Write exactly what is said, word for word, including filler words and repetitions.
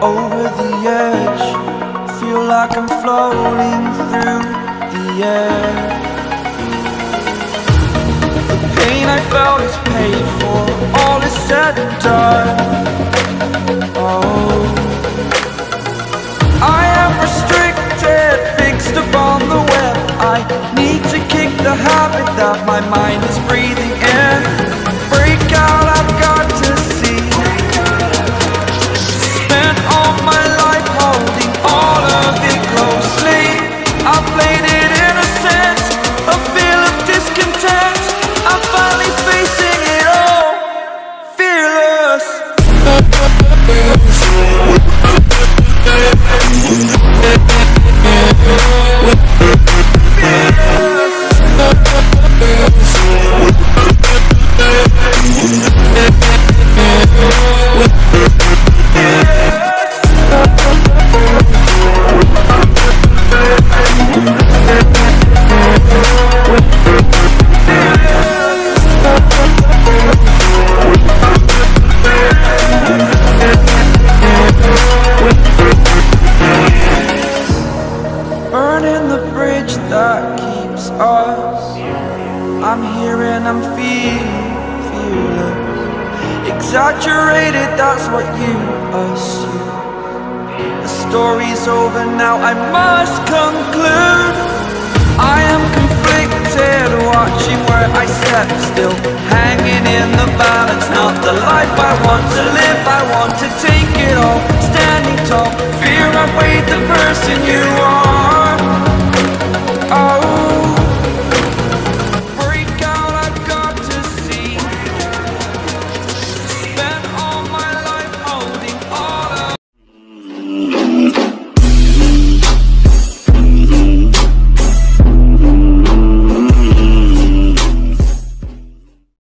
over the edge. Feel like I'm floating through the air. The pain I felt is paid for, all is said and done. Oh, I am restricted, fixed upon the web. I need to kick the habit that my mind is breathing in. Break out, I've got to see. Spent all my life holding all of it closely. I played it innocent, a feel of discontent. I'm finally facing it all, fearless. Burning the bridge that keeps us. I'm here and I'm feeling fearless. Exaggerated, that's what you assume. The story's over now, I must conclude. I am conflicted, watching where I step still, hanging in the balance. Not the life I want to live, I want to take it all. Standing tall, fear outweighed the person you are.